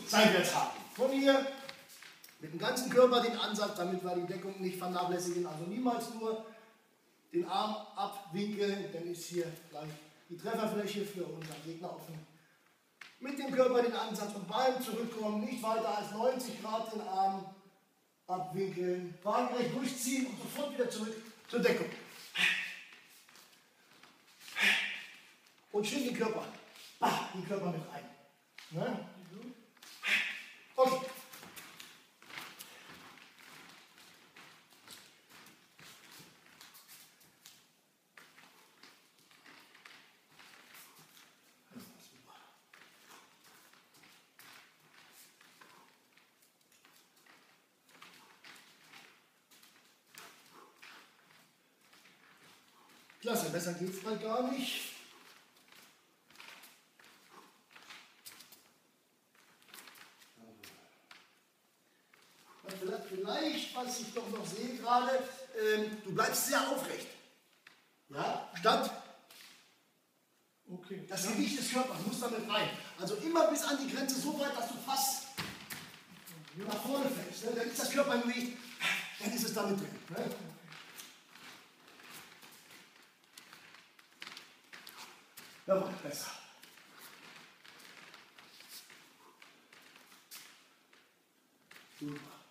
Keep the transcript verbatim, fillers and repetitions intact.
seitwärts haken. Von hier mit dem ganzen Körper den Ansatz, damit wir die Deckung nicht vernachlässigen. Also niemals nur den Arm abwinkeln, dann ist hier gleich die Trefferfläche für unseren Gegner offen. Mit dem Körper den Ansatz und beim Zurückkommen nicht weiter als neunzig Grad den Arm abwinkeln, waagerecht durchziehen und sofort wieder zurück zur Deckung. Und schön den Körper, bah, den Körper mit rein. Ne? Okay. Klasse, besser geht's mal gar nicht. Vielleicht, was ich doch noch sehe gerade, ähm, du bleibst sehr aufrecht. Ja, statt okay. Das Gewicht des Körpers muss damit rein. Also immer bis an die Grenze so weit, dass du fast nach vorne fällst. Ne? Dann ist das Körpergewicht, dann ist es damit drin. Ne? Jawohl, besser. Super.